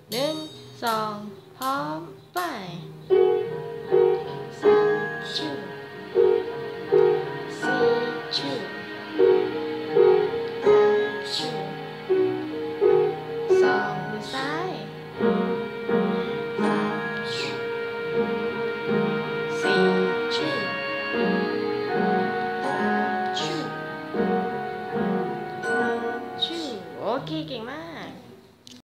หนึ่งสองพร้อมไปชูซีชูชูสองมือซ้าย